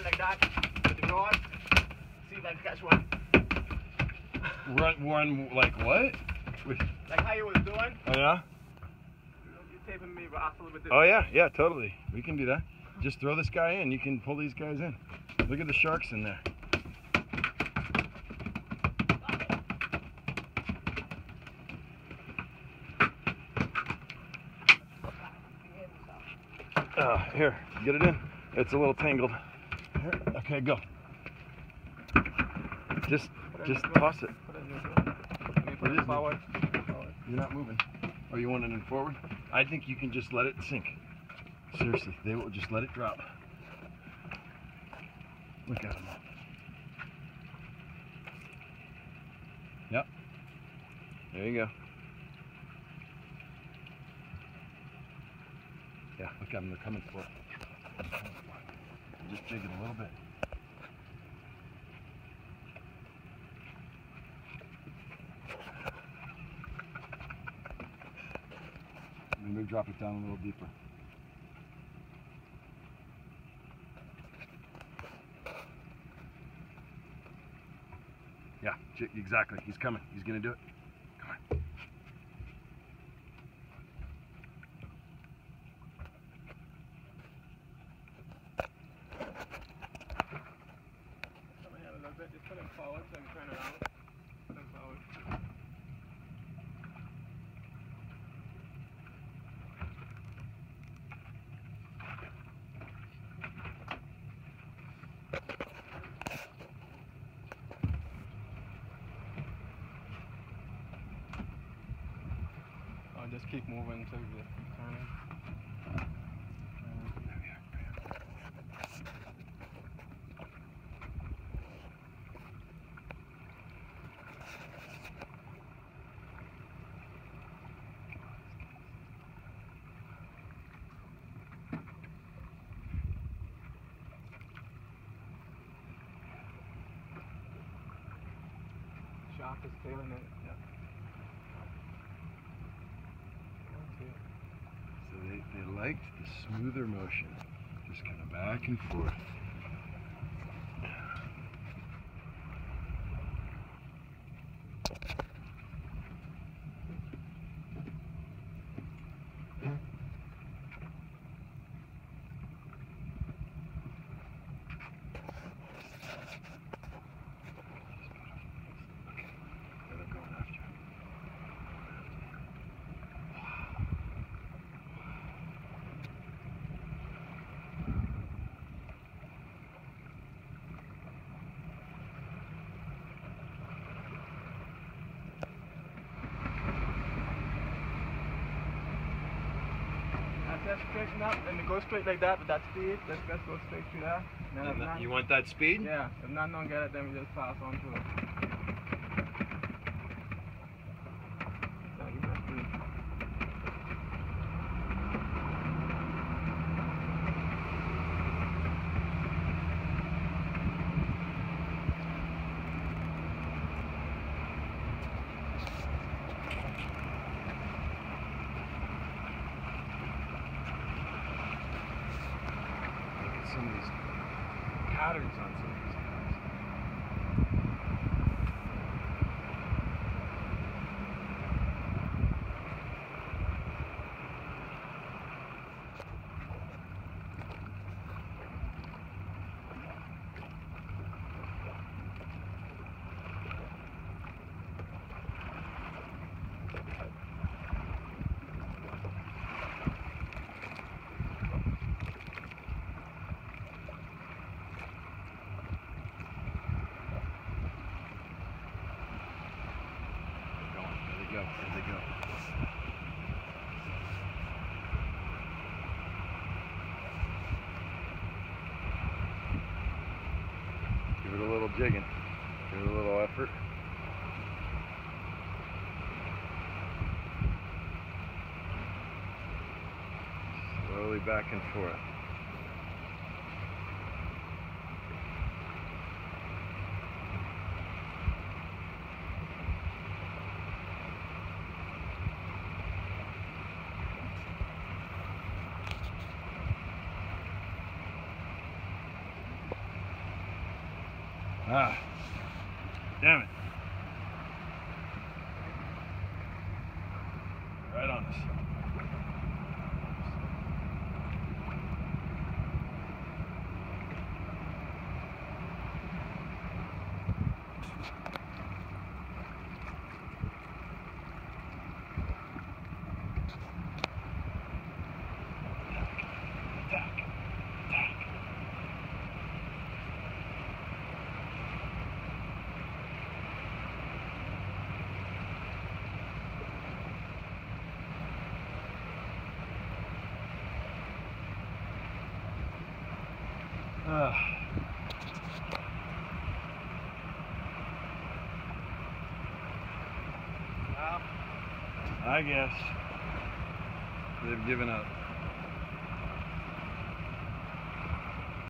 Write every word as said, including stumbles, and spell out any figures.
like that with the rod. See if I can catch one. Run one like what? Like how you was doing. Oh yeah? You're taping me off a little bit. Oh yeah, yeah, totally. We can do that. Just throw this guy in. You can pull these guys in. Look at the sharks in there. Oh, here, get it in. It's a little tangled. Here. Okay, go. Just, just toss it. Put it forward. You're not moving. Oh, you want it in forward? I think you can just let it sink. Seriously, they will just let it drop. Look at them. Yep. There you go. Yeah, look at them. They're coming for it. Just jig it a little bit. Maybe drop it down a little deeper. Yeah, exactly. He's coming. He's going to do it. Come on. Come ahead a little bit. Just put him forward so I can turn around. Put him forward. Just keep moving until you turn it. Shark is tailing it. Yeah. So they, they liked the smoother motion, just kind of back and forth. Just straighten up and go straight like that with that speed. Let's just go straight through there. Then if not, you want that speed? Yeah. If not, don't get it, then we just pass on to it. So you just do it. Some of these patterns on some of these guys. There they go. Give it a little jigging. Give it a little effort. Slowly back and forth. Ah. Damn it. Right on us. Uh, Well, I guess they've given up.